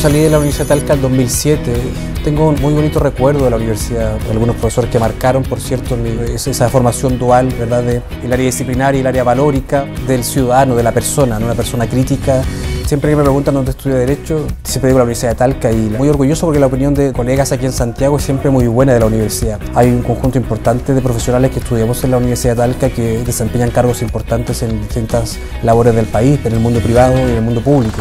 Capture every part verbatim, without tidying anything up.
salí de la Universidad de Talca en dos mil siete, tengo un muy bonito recuerdo de la universidad, algunos profesores que marcaron, por cierto, mi, esa formación dual, ¿verdad?, de el área disciplinaria y el área valórica del ciudadano, de la persona, ¿no?, una persona crítica. Siempre que me preguntan dónde estudio Derecho, siempre digo la Universidad de Talca, y muy orgulloso porque la opinión de colegas aquí en Santiago es siempre muy buena de la universidad. Hay un conjunto importante de profesionales que estudiamos en la Universidad de Talca que desempeñan cargos importantes en distintas labores del país, en el mundo privado y en el mundo público.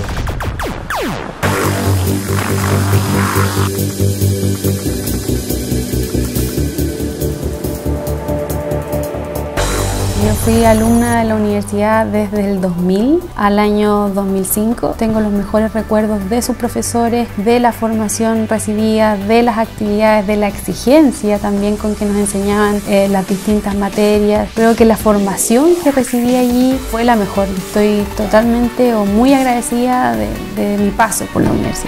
Yo fui alumna de la universidad desde el dos mil al año dos mil cinco. Tengo los mejores recuerdos de sus profesores, de la formación recibida, de las actividades, de la exigencia también con que nos enseñaban eh, las distintas materias. Creo que la formación que recibí allí fue la mejor. Estoy totalmente o muy agradecida de, de mi paso por la universidad.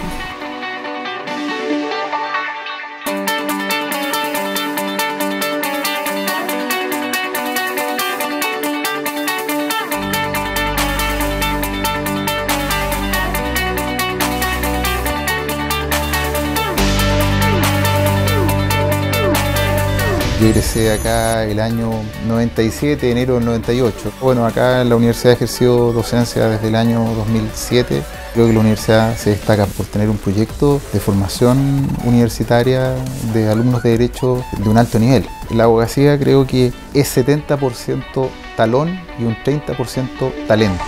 Yo egresé acá el año noventa y siete, enero del noventa y ocho. Bueno, acá en la universidad he ejercido docencia desde el año dos mil siete. Creo que la universidad se destaca por tener un proyecto de formación universitaria de alumnos de Derecho de un alto nivel. La abogacía creo que es setenta por ciento talón y un treinta por ciento talento.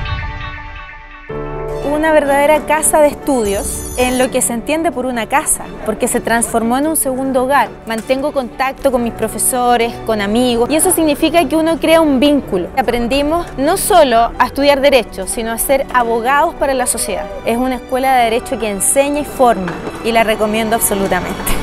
Una verdadera casa de estudios en lo que se entiende por una casa, porque se transformó en un segundo hogar. Mantengo contacto con mis profesores, con amigos, y eso significa que uno crea un vínculo. Aprendimos no solo a estudiar Derecho, sino a ser abogados para la sociedad. Es una escuela de Derecho que enseña y forma, y la recomiendo absolutamente.